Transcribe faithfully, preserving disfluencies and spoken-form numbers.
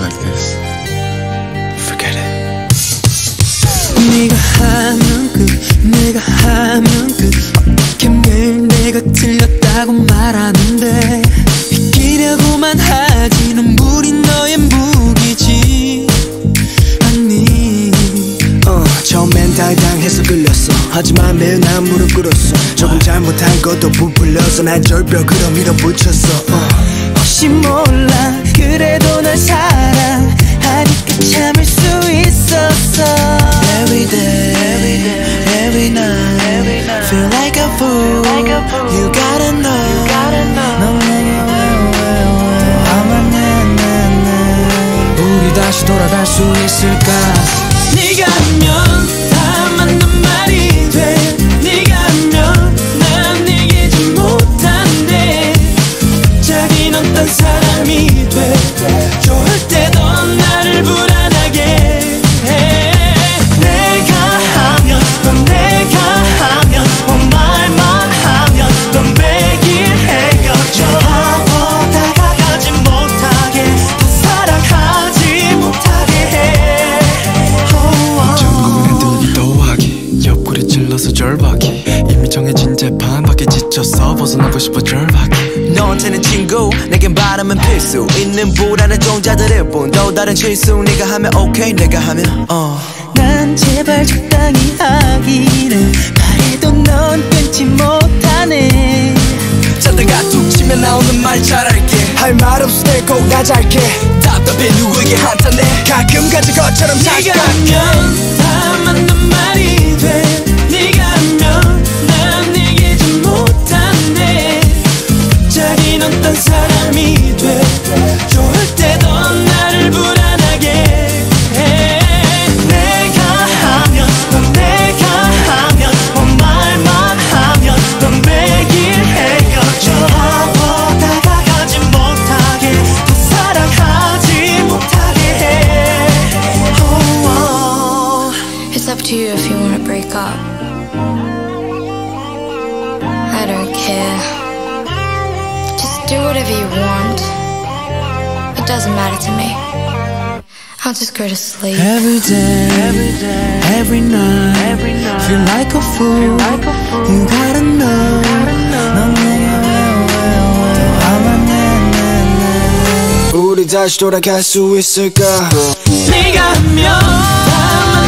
like this. Forget it. 네가 하면 끝, 내가 하면 끝. 어떻게 매일 내가 틀렸다고 말하는데 이기려고만 하지. 눈물이 너의 무기지. 아니 어, 처음엔 당당해서 끌렸어. 하지만 매일 난 무릎 꿇었어. 조금 잘못한 것도 부풀려서 날 절벽으로 밀어붙였어. 어. 혹시 몰라 그래도 널 사랑하니까 참을 수 있었어. Every day, every day, every night, every night. Feel like a fool. Like a fool. You gotta know. You gotta know. 넌 내게 왜 왜 왜 화만 내 내 내. 우리 다시 돌아갈 수 있을까? 네가 하면 다 맞는 말이 돼. 네가 하면 난 이기지 못한대. 자긴 어떤 사람이 돼. 좋을 때도 나를 불안하게 해. 내가 하면 넌 내가 하면 뭐 말만 하면 넌 매일 헤어져. 하고 다가가지 못하게 더 사랑하지 못하게 해. 전국을 흔들기 더하기 옆구리 찔러서 절박이 이미 정해진 재판 밖에 지쳐서 벗어나고 싶어 절박이 너한테는 친구 내겐 바람은 필수 있는 불안한 종자들일 뿐 또 다른 실수 네가 하면 오케이 내가 하면 어. 난 제발 적당히 하기를 바래도 넌 끊지 못하네. 자다가 툭 치면 나오는 말 잘할게. 할 말 없을 때 꼭 나 잘게. 답답해 누구에게 한탄해. 가끔 가진 것처럼 네가 하면 다 맞는 말이 돼. 네가 하면 난 이기지 못한대. 자긴 어떤 사람이 돼. 좋을 때도 나를 불안하게 해. 내가 하면 넌 내가 하면 뭐 말만 하면 넌 매일 헤어져. 하고 다가가지 못하게 더 사랑하지 못하게 해. oh, oh. It's up to you if you want to break up. I don't care. Just do whatever you want. It doesn't matter to me. I'll just go to sleep. Every day, every day, every night, every night. Feel like a fool. Like a fool. You gotta know. 넌 내게 왜 화만 내 내 내. 우리 다시 돌아갈 수 있을까? 네가 하면 다